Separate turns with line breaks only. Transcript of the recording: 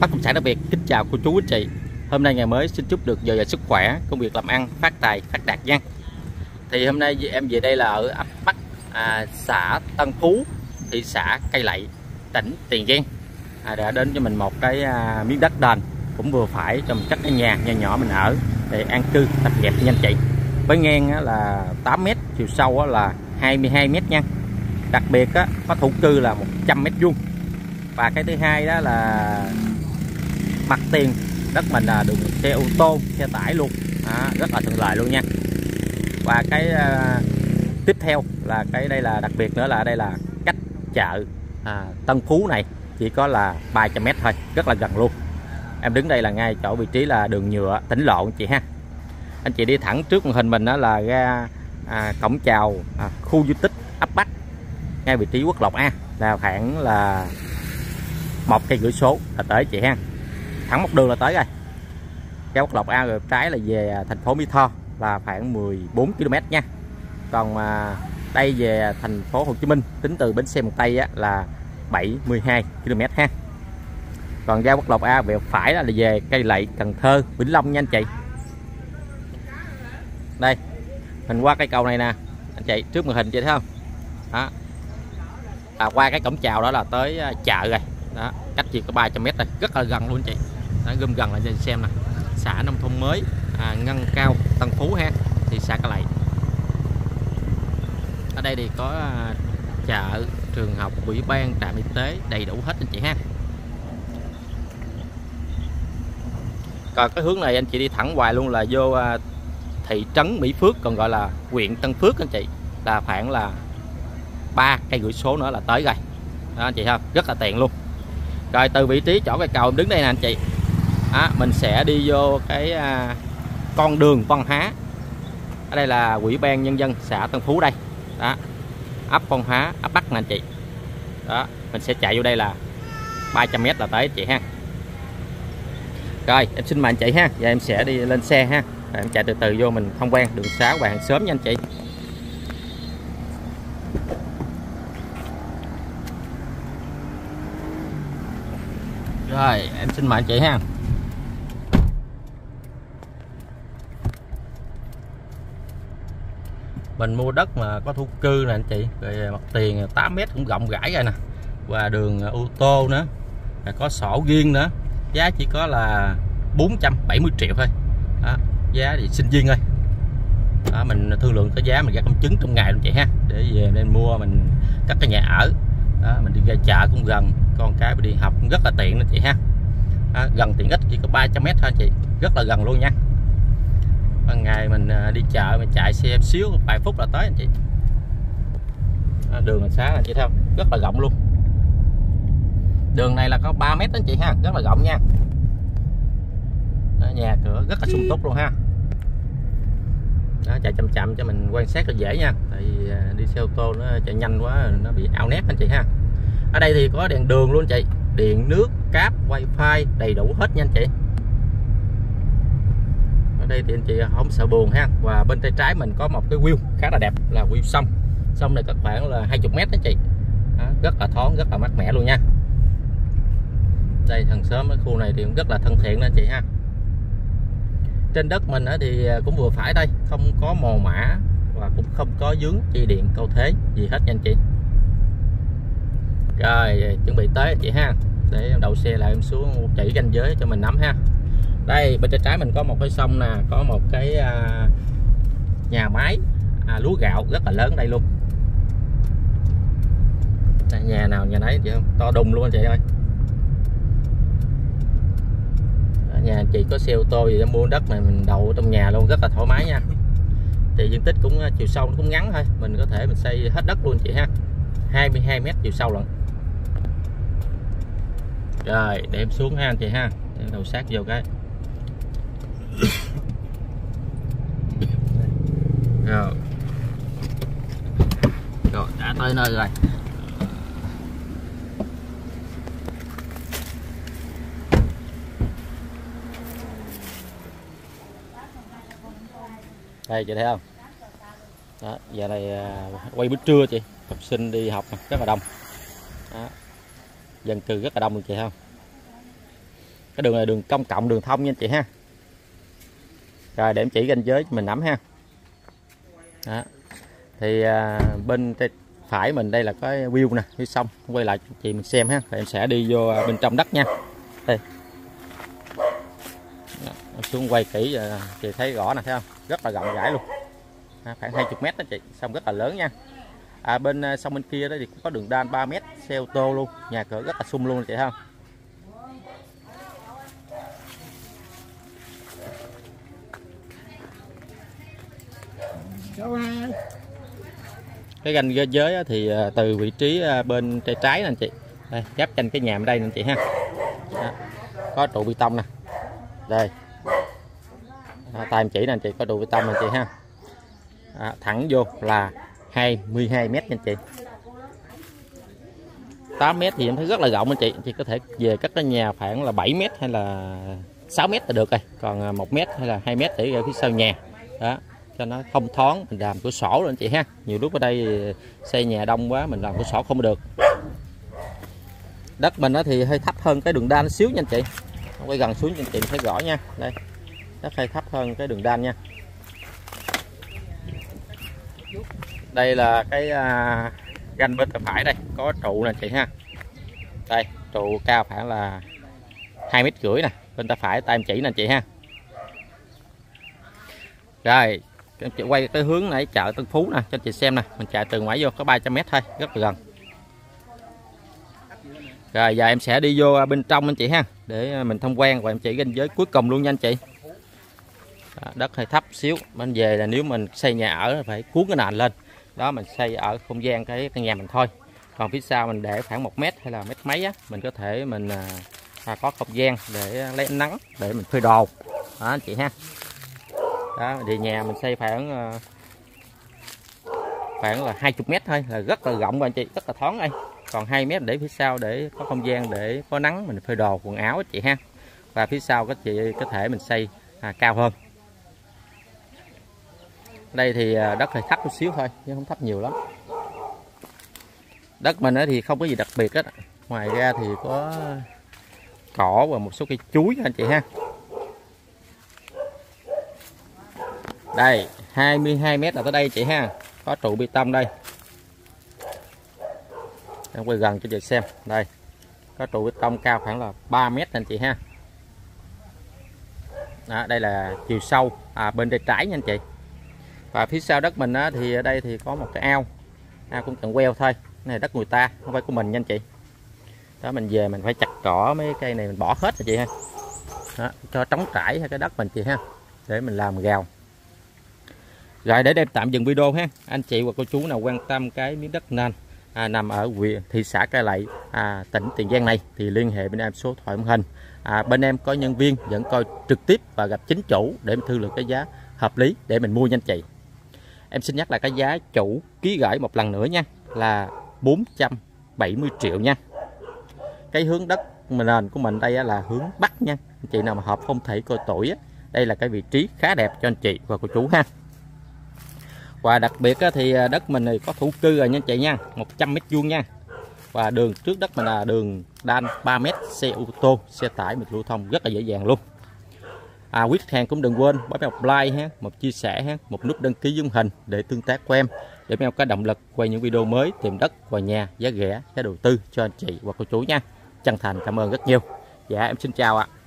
Bất động sản đặc biệt kính chào cô chú anh chị. Hôm nay ngày mới xin chúc được dồi dào sức khỏe, công việc làm ăn phát tài phát đạt nha. Thì hôm nay em về đây là ở ấp Bắc, xã Tân Phú, thị xã Cai Lậy, tỉnh Tiền Giang. Đã đến cho mình một cái miếng đất đền cũng vừa phải cho mình cất cái nhà nhỏ nhỏ mình ở để an cư tập nghiệp nha anh chị. Với ngang là 8 m, chiều sâu là 22 m nha. Đặc biệt có thổ cư là 100 m². Và cái thứ hai đó là mặt tiền đất mình là đường xe ô tô, xe tải luôn, rất là thuận lợi luôn nha. Và cái tiếp theo là cái đây là đặc biệt nữa là đây là cách chợ Tân Phú này chỉ có là 300 m thôi, rất là gần luôn. Em đứng đây là ngay chỗ vị trí là đường nhựa tỉnh lộ anh chị ha. Anh chị đi thẳng trước màn hình mình đó là ra cổng chào khu di tích ấp Bắc, ngay vị trí quốc lộ A, là khoảng là 1 cây rưỡi số là tới chị ha. Thẳng một đường là tới rồi. Ra quốc lộ A rồi trái là về thành phố Mỹ Tho là khoảng 14 km nha. Còn đây về thành phố Hồ Chí Minh tính từ bến xe miền Tây là 72 km ha. Còn ra quốc lộ A về phải là về Cai Lậy, Cần Thơ, Vĩnh Long nha anh chị. Đây mình qua cây cầu này nè anh chị, trước màn hình chị thấy không đó, qua cái cổng chào đó là tới chợ rồi đó, cách chỉ có 300 m thôi, rất là gần luôn anh chị. Đó, gom gần lại cho xem nè, xã nông thôn mới Ngân Cao Tân Phú ha, thị xã Cai Lậy. Ở đây thì có chợ, trường học, ủy ban, trạm y tế đầy đủ hết anh chị ha. Còn cái hướng này anh chị đi thẳng hoài luôn là vô thị trấn Mỹ Phước, còn gọi là huyện Tân Phước anh chị, là khoảng là 3 cây rưỡi số nữa là tới rồi đó anh chị ha, rất là tiện luôn. Rồi từ vị trí chỗ cây cầu em đứng đây nè anh chị, mình sẽ đi vô cái con đường văn hóa. Ở đây là ủy ban nhân dân xã Tân Phú đây đó, ấp văn hóa ấp Bắc nè anh chị đó. Mình sẽ chạy vô đây là 300 m là tới anh chị ha. Rồi em xin mời anh chị ha, và em sẽ đi lên xe ha. Rồi, em chạy từ từ vô mình tham quan đường xá và hàng xóm nha anh chị. Rồi em xin mời anh chị ha. Mình mua đất mà có thổ cư nè anh chị, rồi mặt tiền 8 m cũng rộng rãi rồi nè, và đường ô tô nữa, rồi có sổ riêng nữa, giá chỉ có là 470 triệu thôi đó, giá thì sinh viên thôi đó. Mình thương lượng cái giá mình ra công chứng trong ngày luôn chị ha, để về nên mua mình cất cái nhà ở đó. Mình đi ra chợ cũng gần, con cái đi học cũng rất là tiện đó chị ha đó, gần tiện ích chỉ có 300 m thôi anh chị, rất là gần luôn nha. Ban ngày mình đi chợ mình chạy xe xíu vài phút là tới anh chị. Đường xá anh chị thấy không, rất là rộng luôn. Đường này là có 3 m anh chị ha, rất là rộng nha. Đó, nhà cửa rất là sung túc luôn ha. Đó, chạy chậm chậm cho mình quan sát cho dễ nha, tại vì đi xe ô tô nó chạy nhanh quá nó bị ảo nét anh chị ha. Ở đây thì có đèn đường luôn chị, điện nước, cáp, wifi đầy đủ hết nha anh chị. Ở đây thì anh chị không sợ buồn ha. Và bên tay trái mình có một cái view khá là đẹp, là view sông. Sông này có khoảng là 20 m đó chị. Đó, rất là thoáng, rất là mát mẻ luôn nha. Đây hàng xóm ở khu này thì cũng rất là thân thiện đó anh chị ha. Trên đất mình thì cũng vừa phải đây, không có mồ mả và cũng không có vướng dây điện câu thế gì hết nha anh chị. Rồi chuẩn bị tới anh chị ha, để em đậu xe lại em xuống chỉ ranh giới cho mình nắm ha. Đây bên tay trái mình có một cái sông nè, có một cái nhà máy lúa gạo rất là lớn đây luôn. Đây, nhà nào nhà nấy chị không, to đùng luôn anh chị ơi. Nhà anh chị có xe ô tô gì để mua đất này mình đậu trong nhà luôn, rất là thoải mái nha. Thì diện tích cũng chiều sâu nó cũng ngắn thôi, mình có thể mình xây hết đất luôn chị ha, 22 m chiều sâu lận. Rồi để em xuống ha anh chị ha, để đầu sát vô cái. Rồi đã tới nơi rồi. Đây chị thấy không đó, giờ này quay buổi trưa chị, học sinh đi học rất là đông đó. Dân cư rất là đông luôn chị thấy không. Cái đường này đường công cộng, đường thông nha anh chị ha. Rồi để em chỉ ranh giới mình nắm ha. Đó. Thì bên tay phải mình đây là có view nè, phía sông. Quay lại cho chị mình xem ha. Rồi em sẽ đi vô bên trong đất nha. Đây. Đó, em xuống quay kỹ chị thấy rõ nè, thấy không? Rất là rộng rãi luôn. Khoảng 20 m đó chị, sông rất là lớn nha. Bên sông bên kia đó thì cũng có đường đan 3 m, xe ô tô luôn, nhà cửa rất là sung luôn chị thấy không? Cái ranh giới thì từ vị trí bên tay trái nè anh chị, đây giáp tranh cái nhà bên đây nè anh chị ha. Đó. Có trụ bê tông nè, đây tay em chỉ nè anh chị, có trụ bê tông nè anh chị ha. Thẳng vô là 22 m nha anh chị. 8 m thì em thấy rất là rộng anh chị. Chị có thể về cất cái nhà khoảng là 7 m hay là 6 m là được rồi. Còn 1 m hay là 2 m để ở phía sau nhà. Đó, cho nó thông thoáng, mình làm cửa sổ lên chị ha. Nhiều lúc ở đây xây nhà đông quá mình làm cửa sổ không được. Đất mình thì hơi thấp hơn cái đường đan xíu nha anh chị. Quay gần xuống cho anh chị thấy rõ nha. Đây. Đất hơi thấp hơn cái đường đan nha. Đây là cái ranh bên tay phải đây, có trụ nè chị ha. Đây, trụ cao khoảng là 2,5 m nè, bên tay phải tay em chỉ nè chị ha. Rồi, em chị quay cái hướng này chợ Tân Phú nè cho chị xem nè, mình chạy từ ngoài vô có 300 m thôi, rất là gần. Rồi giờ em sẽ đi vô bên trong anh chị ha, để mình tham quan và em chỉ ranh giới cuối cùng luôn nha anh chị. Đó, đất hơi thấp xíu, bên về là nếu mình xây nhà ở phải cuốn cái nền lên. Đó mình xây ở không gian cái căn nhà mình thôi. Còn phía sau mình để khoảng 1 m hay là mét mấy á, mình có thể mình có không gian để lấy ánh nắng để mình phơi đồ. Đó anh chị ha. Đó thì nhà mình xây khoảng là 20 m thôi, là rất là rộng anh chị, rất là thoáng đây. Còn 2 m để phía sau để có không gian để có nắng mình phơi đồ quần áo anh chị ha. Và phía sau các chị có thể mình xây cao hơn. Đây thì đất hơi thấp một xíu thôi chứ không thấp nhiều lắm. Đất mình thì không có gì đặc biệt hết. Ngoài ra thì có cỏ và một số cây chuối anh chị ha. Đây 22 m là tới đây chị ha. Có trụ bê tông đây. Em quay gần cho chị xem. Đây có trụ bê tông cao khoảng là 3 m anh chị ha. Đó, đây là chiều sâu bên tay trái nha anh chị. Và phía sau đất mình thì ở đây thì có một cái ao cũng cần queo thôi. Cái này đất người ta không phải của mình nha anh chị. Đó mình về mình phải chặt cỏ mấy cây này mình bỏ hết rồi chị ha. Đó, cho trống trải cái đất mình chị ha, để mình làm gào. Rồi để đem tạm dừng video ha. Anh chị và cô chú nào quan tâm cái miếng đất nền nằm ở huyện thị xã Cai Lậy tỉnh Tiền Giang này thì liên hệ bên em số thoại màn hình. Bên em có nhân viên dẫn coi trực tiếp và gặp chính chủ để mình thương lượng cái giá hợp lý để mình mua nha anh chị. Em xin nhắc lại cái giá chủ ký gửi một lần nữa nha, là 470 triệu nha. Cái hướng đất nền của mình đây là hướng Bắc nha. Anh chị nào mà hợp phong thủy coi tuổi đây là cái vị trí khá đẹp cho anh chị và cô chú ha. Và đặc biệt thì đất mình này có thổ cư rồi nha anh chị nha, 100 m² nha. Và đường trước đất mình là đường đan 3 m, xe ô tô, xe tải mình lưu thông rất là dễ dàng luôn. Quý khách hàng cũng đừng quên bấm một like ha, một chia sẻ ha, một nút đăng ký dung hình để tương tác của em, để em có động lực quay những video mới tìm đất và nhà giá rẻ, giá đầu tư cho anh chị và cô chú nha. Chân thành cảm ơn rất nhiều. Dạ em xin chào ạ.